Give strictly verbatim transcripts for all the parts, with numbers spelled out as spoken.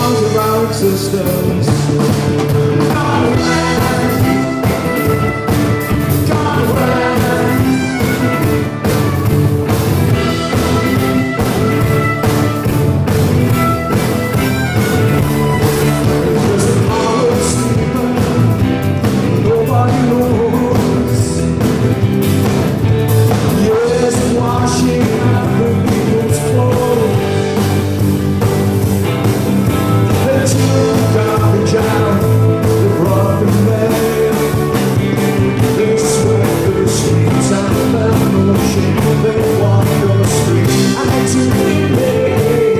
sound of our existence. Gone away, gone away. There's a power sleeping, nobody knows. Yes, washing out the people's clothes. They took garbage out, they brought the mail. They swept the streets and felt no shame. They walked on the street and they took the day.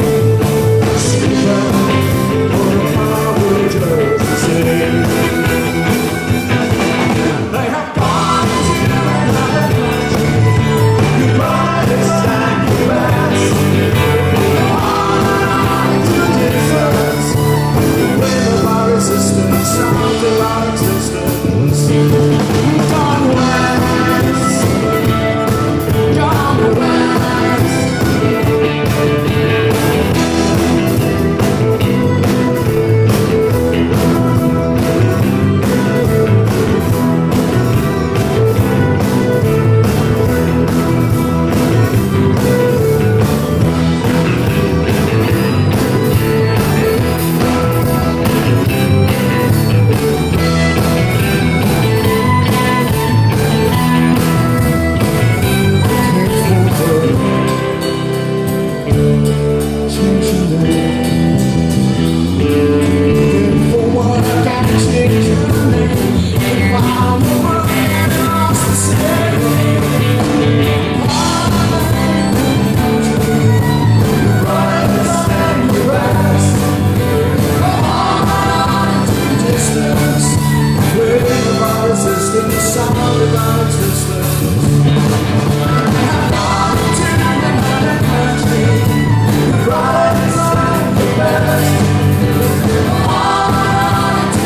Sleeping for the power just to say. They have gone to another country. Goodbye, this time you rest. On and on into the distance. The wave of our resistance, sound of our existence. Gone west, gone west.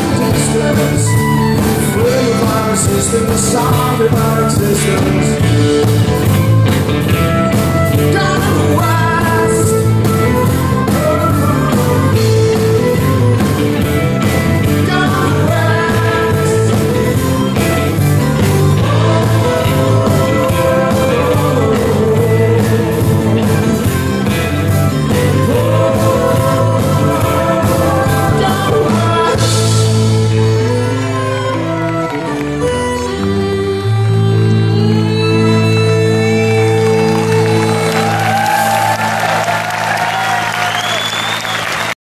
The sound of our existence.